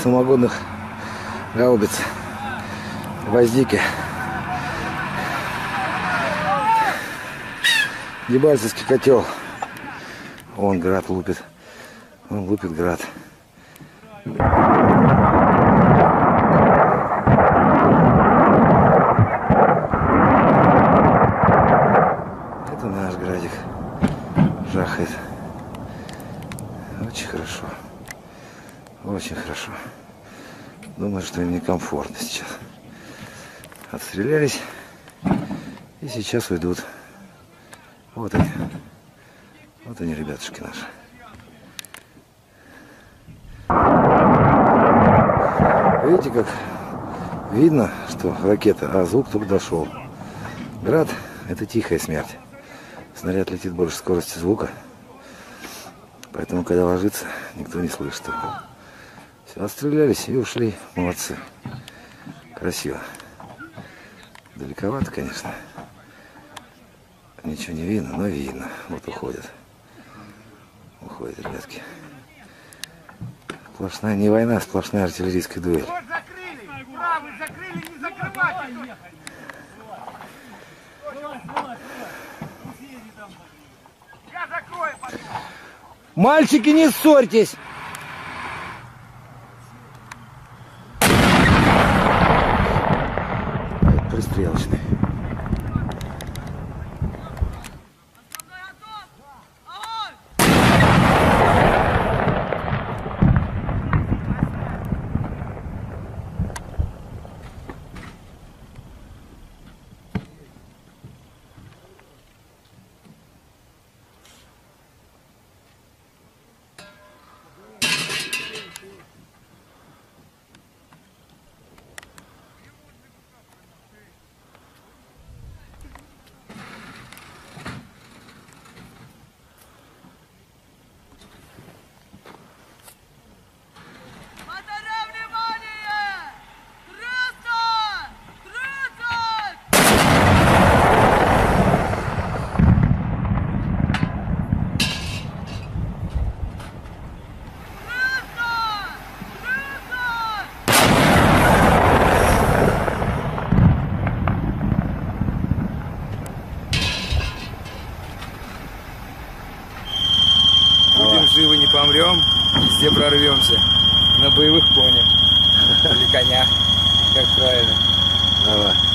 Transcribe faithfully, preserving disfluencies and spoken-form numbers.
самогонных гаубиц. Гвоздики. Дебальцевский котел. Вон град лупит. Он лупит град. Это наш градик. Жахает. Очень хорошо. Очень хорошо. Думаю, что им некомфортно сейчас. Отстрелялись. И сейчас уйдут. Вот они. Вот они, ребятушки наши. Видите, как видно, что ракета, а звук только дошел. Град — это тихая смерть. Снаряд летит больше скорости звука. Поэтому, когда ложится, никто не слышит его. Все, отстрелялись и ушли. Молодцы. Красиво. Далековато, конечно. Ничего не видно, но видно. Вот уходят. Уходят, ребятки. Сплошная не война, сплошная артиллерийская дуэль. Мальчики, не ссорьтесь! Пристрелочный. Живы не помрем, везде прорвемся. На боевых конях или конях, как правильно. Давай.